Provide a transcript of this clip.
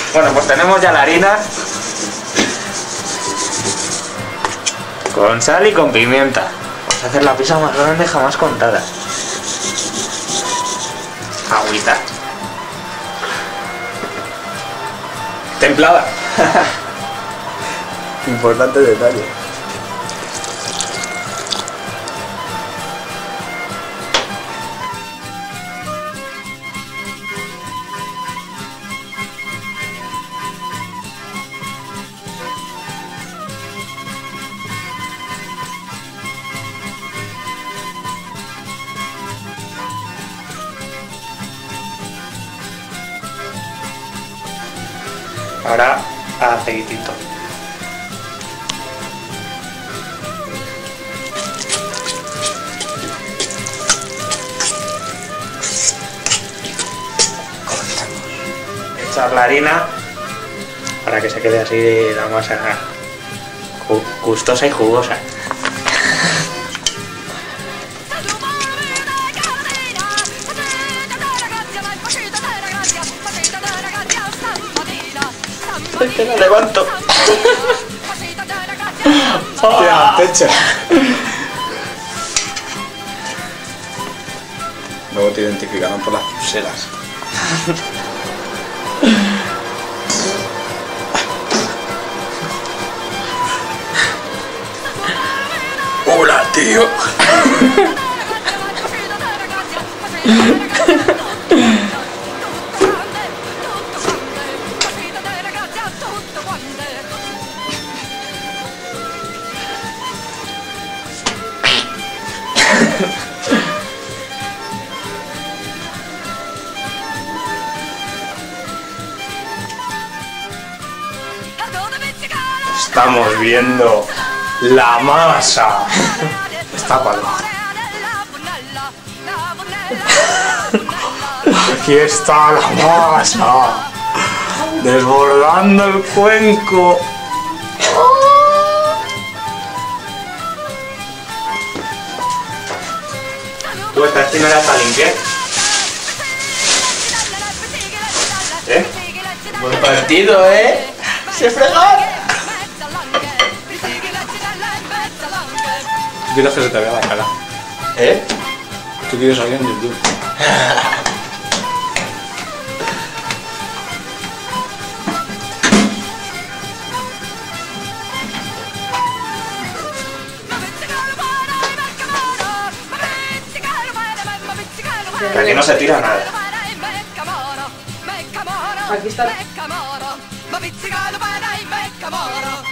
Bueno, pues tenemos ya la harina con sal y con pimienta. Vamos a hacer la pizza más grande jamás contada. Agüita. Templada. Importante detalle. Ahora aceitito. Echar la harina para que se quede así la masa gustosa y jugosa. Que la levanto. Hostia, techo. Luego te identificaron por las pulseras. Hola, tío. Estamos viendo la masa. Destápalo. Aquí está la masa. Desbordando el cuenco. ¿Tú esta esquina ya está limpia? ¿Eh? Buen partido, ¿eh? ¡Se fregan! Tú quieres que se te vea la cara. ¿Eh? Tú quieres salir en YouTube. Que aquí no se tira nada. Aquí está.